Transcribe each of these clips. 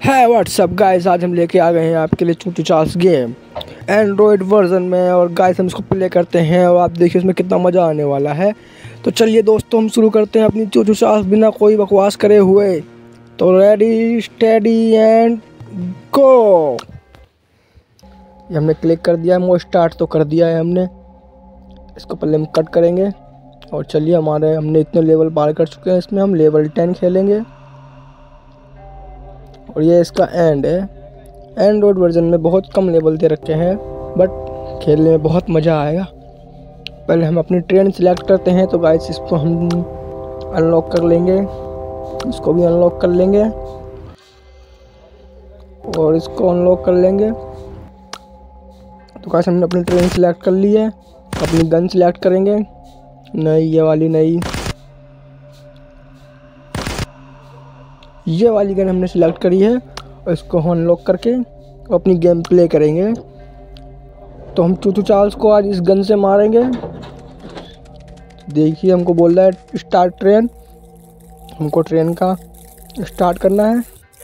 है WhatsApp guys, आज हम लेके आ गए हैं आपके लिए Choo Choo Charles game Android version में। और गाइस हम इसको प्ले करते हैं और आप देखिए इसमें कितना मज़ा आने वाला है। तो चलिए दोस्तों हम शुरू करते हैं अपनी चूचू चार्ल्स बिना कोई बकवास करे हुए। तो रेडी स्टेडी एंड गो। ये हमने क्लिक कर दिया है, वो स्टार्ट तो कर दिया है हमने। इसको पहले हम कट करेंगे और चलिए हमने इतने लेवल पार कर चुके हैं। इसमें हम लेवल 10 खेलेंगे और ये इसका एंड है। एंड्रॉयड वर्जन में बहुत कम लेवल दे रखे हैं बट खेलने में बहुत मज़ा आएगा। पहले हम अपनी ट्रेन सिलेक्ट करते हैं। तो गाइस इसको हम अनलॉक कर लेंगे, इसको भी अनलॉक कर लेंगे और इसको अनलॉक कर लेंगे। तो गाइस हमने अपनी ट्रेन सिलेक्ट कर ली है। अपनी गन सिलेक्ट करेंगे, नहीं ये वाली नहीं, ये वाली गन हमने सिलेक्ट करी है और इसको हम अनलॉक करके अपनी गेम प्ले करेंगे। तो हम चूचू चार्ल्स को आज इस गन से मारेंगे। देखिए हमको बोल रहा है स्टार्ट ट्रेन, हमको ट्रेन का स्टार्ट करना है।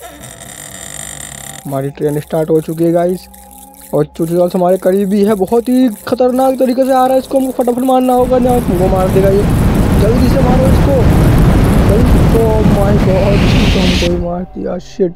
हमारी ट्रेन स्टार्ट हो चुकी है गाइस और चूचू चार्ल्स हमारे करीब भी है। बहुत ही खतरनाक तरीके से आ रहा है, इसको हमको फटाफट मारना होगा, ना हमको मार देगा ये। जल्दी से मारो इसको। तो माय गॉड, हमको ही मार दिया, शिट।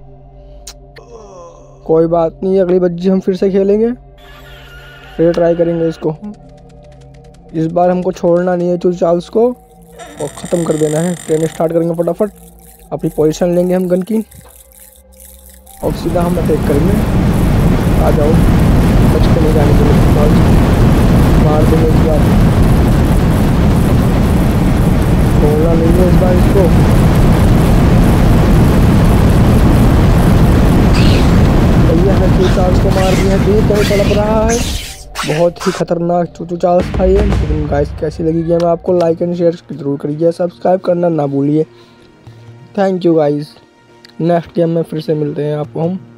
कोई बात नहीं, अगली बज्जी हम फिर से खेलेंगे, फिर ट्राई करेंगे इसको। इस बार हमको छोड़ना नहीं है चूचू चार्ल्स को और ख़त्म कर देना है। ट्रेन स्टार्ट करेंगे फटाफट, अपनी पोजीशन लेंगे हम गन की और सीधा हम अटैक करेंगे। आ जाओ, बच के नहीं जाने के, मार देंगे इस बार। छोड़ना नहीं है इस बार इसको। चूचू चार्ल्स को मार दिया, दूर कहीं तड़प रहा है। बहुत ही खतरनाक चूचू चार्ल्स था ये। लेकिन गाइस कैसी लगी गेम आपको, लाइक एंड शेयर जरूर करिए, सब्सक्राइब करना ना भूलिए। Thank you guys. Next game में फिर से मिलते हैं आपको हम।